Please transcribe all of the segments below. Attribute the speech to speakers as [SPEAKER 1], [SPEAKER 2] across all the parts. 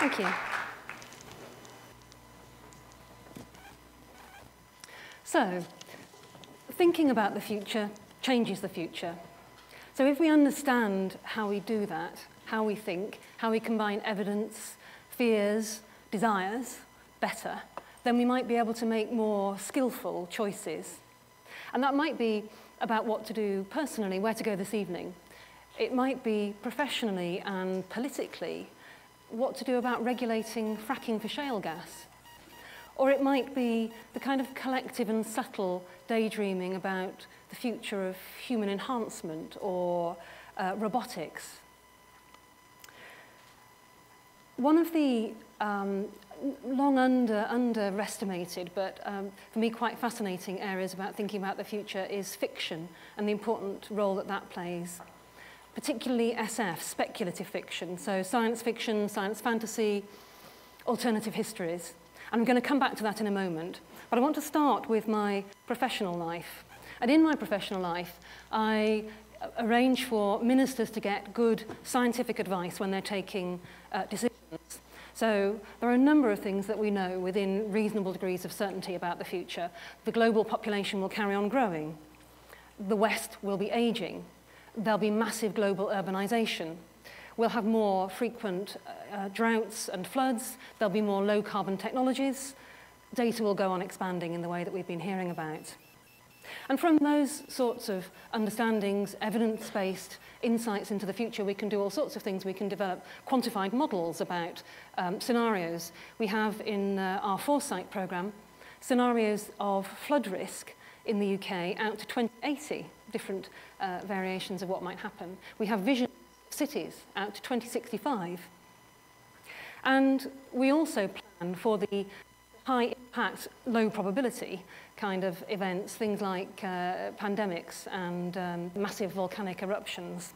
[SPEAKER 1] Thank you. So, thinking about the future changes the future. So if we understand how we do that, how we think, how we combine evidence, fears, desires better, then we might be able to make more skillful choices. And that might be about what to do personally, where to go this evening. It might be professionally and politically, what to do about regulating fracking for shale gas. Or it might be the kind of collective and subtle daydreaming about the future of human enhancement or robotics. One of the long underestimated, but for me quite fascinating areas about thinking about the future is fiction and the important role that that plays. Particularly SF, speculative fiction, so science fiction, science fantasy, alternative histories. I'm going to come back to that in a moment, but I want to start with my professional life. And in my professional life, I arrange for ministers to get good scientific advice when they're taking decisions. So there are a number of things that we know within reasonable degrees of certainty about the future. The global population will carry on growing. The West will be aging. There'll be massive global urbanization. We'll have more frequent droughts and floods. There'll be more low-carbon technologies. Data will go on expanding in the way that we've been hearing about. And from those sorts of understandings, evidence-based insights into the future, we can do all sorts of things. We can develop quantified models about scenarios. We have in our Foresight program scenarios of flood risk in the UK out to 2080, different variations of what might happen. We have vision cities out to 2065. And we also plan for the high impact, low probability kind of events, things like pandemics and massive volcanic eruptions.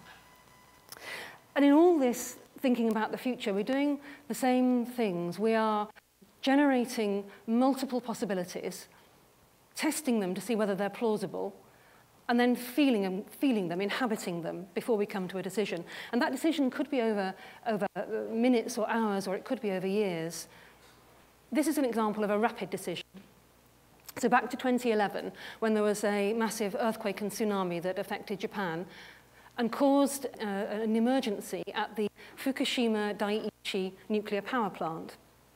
[SPEAKER 1] And in all this thinking about the future, we're doing the same things. We are generating multiple possibilities, testing them to see whether they're plausible, and then feeling them, inhabiting them before we come to a decision. And that decision could be over minutes or hours, or it could be over years. This is an example of a rapid decision. So back to 2011, when there was a massive earthquake and tsunami that affected Japan and caused an emergency at the Fukushima Daiichi nuclear power plant.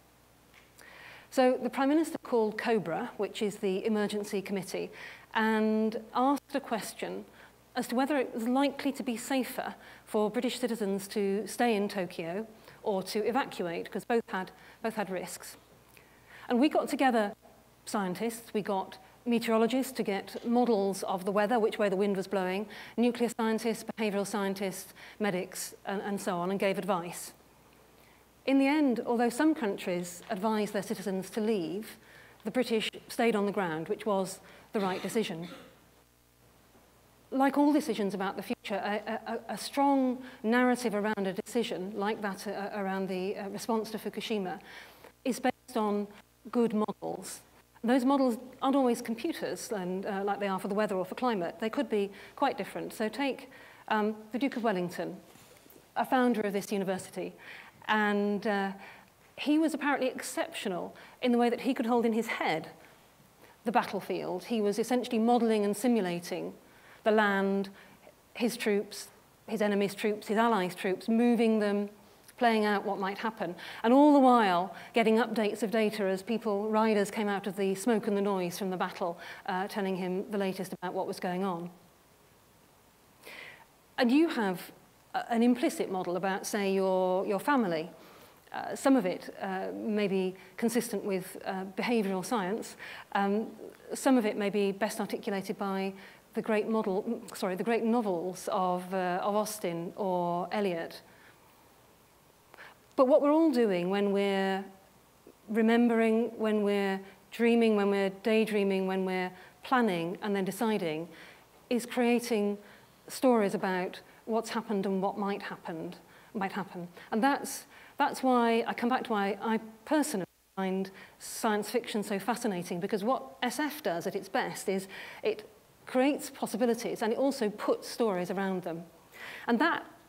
[SPEAKER 1] So the Prime Minister called COBRA, which is the emergency committee, and asked a question as to whether it was likely to be safer for British citizens to stay in Tokyo or to evacuate, because both had risks. And we got together scientists, we got meteorologists to get models of the weather, which way the wind was blowing, nuclear scientists, behavioural scientists, medics, and so on, and gave advice. In the end, although some countries advised their citizens to leave, the British stayed on the ground, which was the right decision. Like all decisions about the future, a strong narrative around a decision, like that around the response to Fukushima, is based on good models. Those models aren't always computers, and like they are for the weather or for climate. They could be quite different. So take the Duke of Wellington, a founder of this university, and he was apparently exceptional in the way that he could hold in his head the battlefield. He was essentially modelling and simulating the land, his troops, his enemy's troops, his allies' troops, moving them, playing out what might happen, and all the while getting updates of data as riders came out of the smoke and the noise from the battle, telling him the latest about what was going on. And you have an implicit model about, say, your family. Some of it may be consistent with behavioural science. Some of it may be best articulated by the great novels of Austen or Eliot. But what we're all doing when we're remembering, when we're dreaming, when we're daydreaming, when we're planning and then deciding, is creating stories about what's happened and what might happen. And that's why I come back to why I personally find science fiction so fascinating, because what SF does at its best is it creates possibilities and it also puts stories around them. And that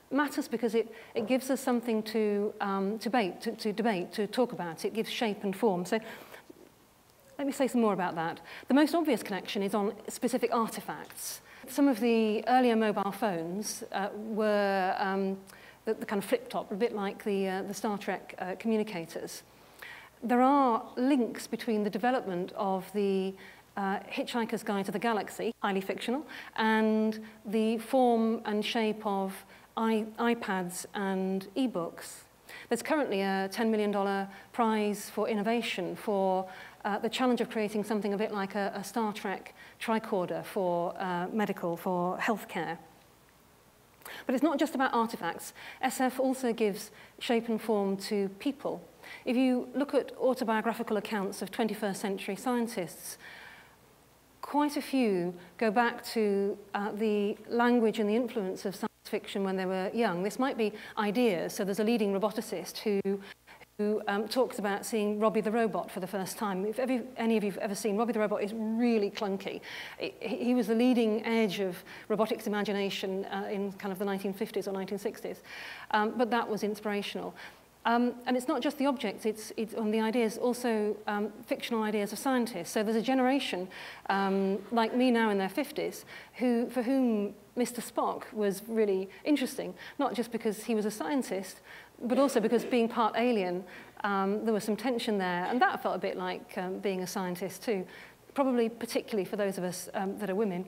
[SPEAKER 1] matters because it gives us something to debate, to talk about. It gives shape and form. So let me say some more about that. The most obvious connection is on specific artifacts. Some of the earlier mobile phones were the kind of flip-top, a bit like the Star Trek communicators. There are links between the development of the Hitchhiker's Guide to the Galaxy, highly fictional, and the form and shape of iPads and e-books. There's currently a $10 million prize for innovation for the challenge of creating something a bit like a Star Trek tricorder for medical, for healthcare. But it's not just about artifacts. SF also gives shape and form to people. If you look at autobiographical accounts of 21st century scientists, quite a few go back to the language and the influence of science fiction when they were young. This might be ideas. So there's a leading roboticist who talks about seeing Robbie the Robot for the first time. If any of you have ever seen Robbie the Robot, is really clunky. He was the leading edge of robotics imagination in kind of the 1950s or 1960s. But that was inspirational. And it's not just the objects, it's on the ideas, also fictional ideas of scientists. So there's a generation, like me now in their 50s, for whom Mr. Spock was really interesting, not just because he was a scientist, but also because being part alien, there was some tension there, and that felt a bit like being a scientist too, probably particularly for those of us that are women.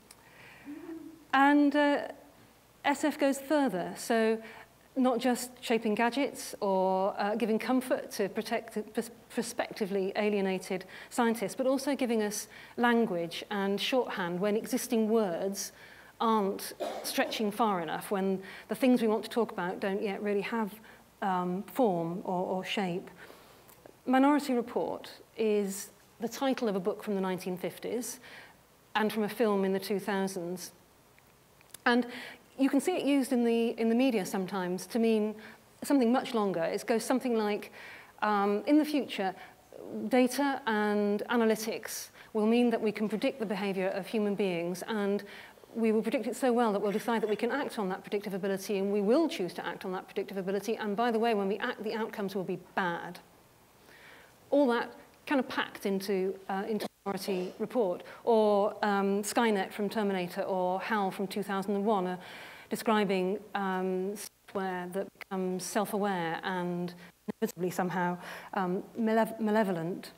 [SPEAKER 1] And SF goes further, so not just shaping gadgets or giving comfort to prospectively alienated scientists, but also giving us language and shorthand when existing words aren't stretching far enough, when the things we want to talk about don't yet really have form or shape. Minority Report is the title of a book from the 1950s and from a film in the 2000s. And you can see it used in the media sometimes to mean something much longer. It goes something like, in the future, data and analytics will mean that we can predict the behavior of human beings, and we will predict it so well that we'll decide that we can act on that predictive ability, and we will choose to act on that predictive ability. And by the way, when we act, the outcomes will be bad. All that kind of packed into Minority Report, or Skynet from Terminator, or HAL from 2001, describing software that becomes self-aware and inevitably somehow malevolent.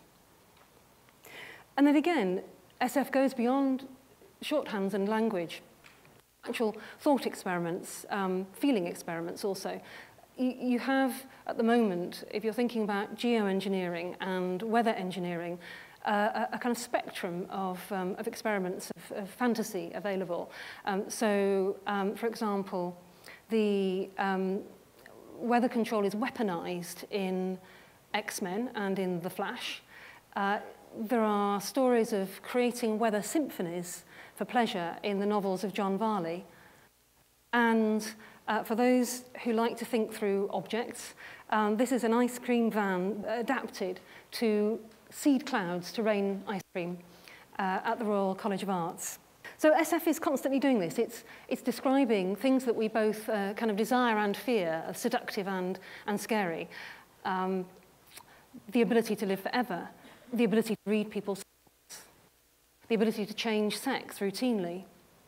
[SPEAKER 1] And then again, SF goes beyond shorthands and language, actual thought experiments, feeling experiments also. You have, at the moment, if you're thinking about geoengineering and weather engineering, a kind of spectrum of experiments of fantasy available. For example, the weather control is weaponized in X-Men and in The Flash. There are stories of creating weather symphonies for pleasure in the novels of John Varley. And for those who like to think through objects, this is an ice cream van adapted to seed clouds to rain ice cream at the Royal College of Arts. So SF is constantly doing this. It's describing things that we both kind of desire and fear, seductive and scary. The ability to live forever, the ability to read people's thoughts, the ability to change sex routinely.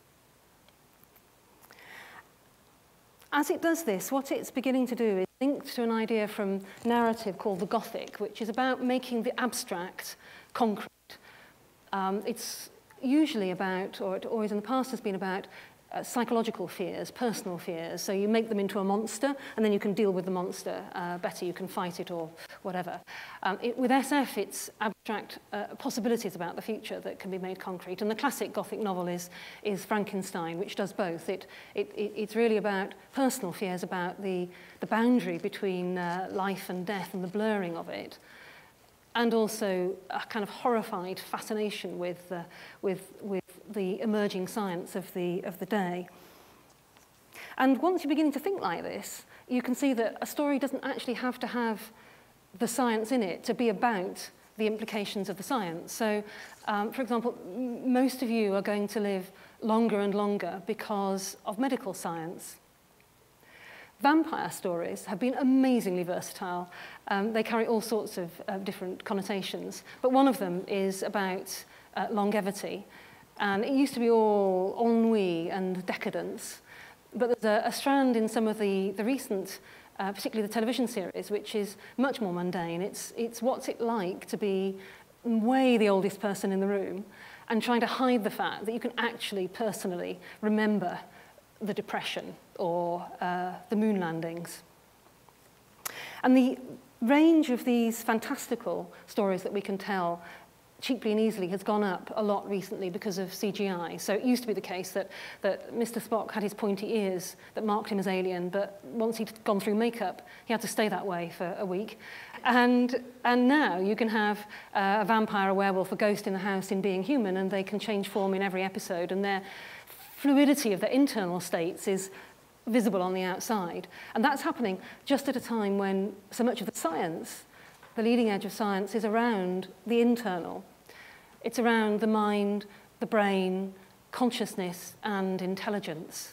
[SPEAKER 1] As it does this, what it's beginning to do is linked to an idea from narrative called the Gothic, which is about making the abstract concrete. It's usually about, or it always in the past has been about, psychological fears, personal fears. So you make them into a monster, and then you can deal with the monster better. You can fight it or whatever. With SF, it's abstract possibilities about the future that can be made concrete. And the classic Gothic novel is Frankenstein, which does both. It's really about personal fears, about the boundary between life and death and the blurring of it, and also a kind of horrified fascination with the emerging science of the day. And once you're beginning to think like this, you can see that a story doesn't actually have to have the science in it to be about the implications of the science. So, for example, most of you are going to live longer and longer because of medical science. Vampire stories have been amazingly versatile. They carry all sorts of different connotations, but one of them is about longevity. And it used to be all ennui and decadence, but there's a strand in some of the recent, particularly the television series, which is much more mundane. It's what's it like to be way the oldest person in the room and trying to hide the fact that you can actually personally remember the Depression or the moon landings. And the range of these fantastical stories that we can tell cheaply and easily has gone up a lot recently because of CGI. So it used to be the case that Mr. Spock had his pointy ears that marked him as alien, but once he'd gone through makeup, he had to stay that way for a week. And now you can have a vampire, a werewolf, a ghost in the house in being human, and they can change form in every episode, and their fluidity of their internal states is visible on the outside. And that's happening just at a time when so much of the science, the leading edge of science, is around the internal. It's around the mind, the brain, consciousness, and intelligence.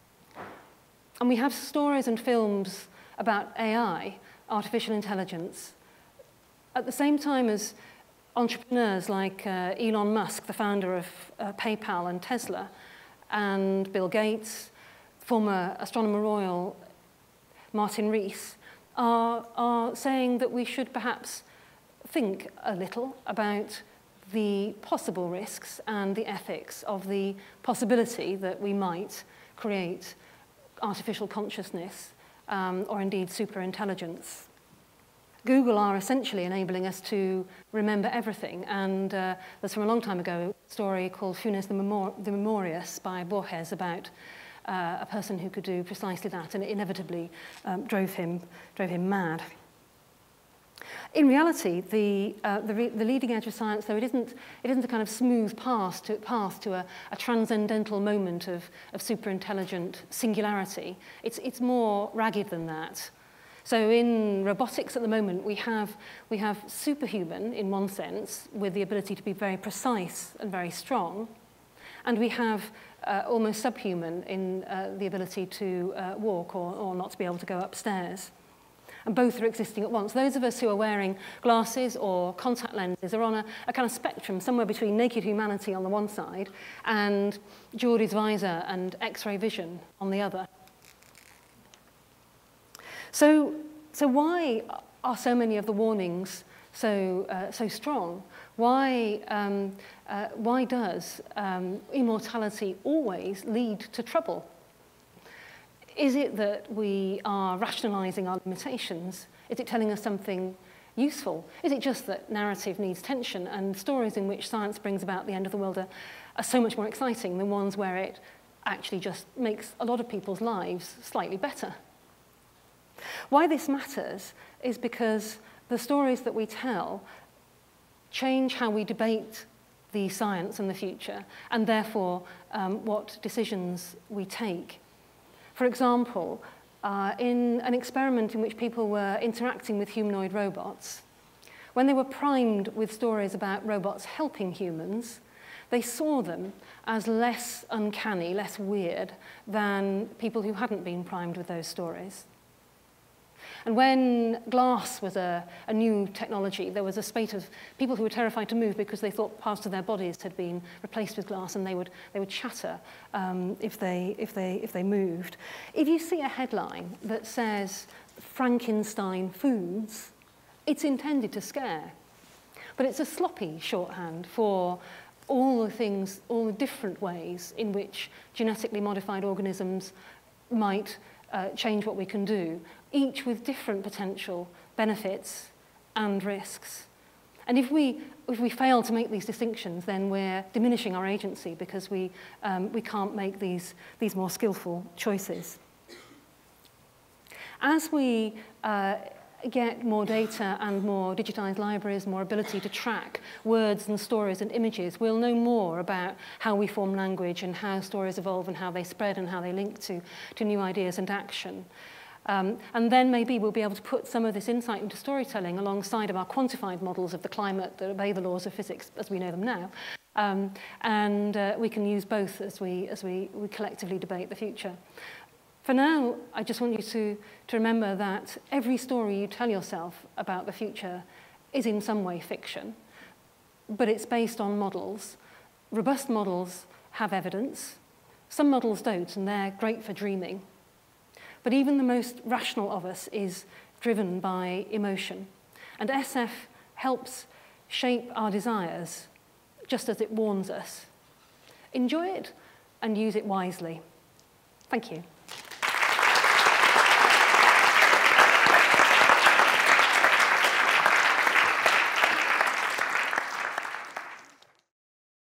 [SPEAKER 1] And we have stories and films about AI, artificial intelligence, at the same time as entrepreneurs like Elon Musk, the founder of PayPal and Tesla, and Bill Gates, former Astronomer Royal Martin Rees, are saying that we should perhaps think a little about the possible risks and the ethics of the possibility that we might create artificial consciousness or indeed superintelligence. Google are essentially enabling us to remember everything, and there's from a long time ago a story called Funes the Memorious by Borges about a person who could do precisely that, and it inevitably drove him mad. In reality, the leading edge of science, though, it isn't a kind of smooth path to a transcendental moment of superintelligent singularity. It's more ragged than that. So in robotics at the moment, we have superhuman in one sense, with the ability to be very precise and very strong, and we have almost subhuman in the ability to walk or not to be able to go upstairs. And both are existing at once. Those of us who are wearing glasses or contact lenses are on a kind of spectrum somewhere between naked humanity on the one side and Geordie's visor and X-ray vision on the other. So why are so many of the warnings so strong? Why does immortality always lead to trouble? Is it that we are rationalizing our limitations? Is it telling us something useful? Is it just that narrative needs tension, and stories in which science brings about the end of the world are so much more exciting than ones where it actually just makes a lot of people's lives slightly better? Why this matters is because the stories that we tell change how we debate the science and the future, and therefore what decisions we take. For example, in an experiment in which people were interacting with humanoid robots, when they were primed with stories about robots helping humans, they saw them as less uncanny, less weird than people who hadn't been primed with those stories. And when glass was a new technology, there was a spate of people who were terrified to move because they thought parts of their bodies had been replaced with glass, and they would chatter if they moved. If you see a headline that says Frankenstein foods, it's intended to scare, but it's a sloppy shorthand for all the different ways in which genetically modified organisms might change what we can do, each with different potential benefits and risks. And if we fail to make these distinctions, then we're diminishing our agency because we can't make these more skillful choices. As we get more data and more digitized libraries, more ability to track words and stories and images, we'll know more about how we form language and how stories evolve and how they spread and how they link to new ideas and action. And then maybe we'll be able to put some of this insight into storytelling alongside of our quantified models of the climate that obey the laws of physics as we know them now. And we can use both as we collectively debate the future. For now, I just want you to remember that every story you tell yourself about the future is in some way fiction, but it's based on models. Robust models have evidence. Some models don't, and they're great for dreaming. But even the most rational of us is driven by emotion. And SF helps shape our desires, just as it warns us. Enjoy it and use it wisely. Thank you.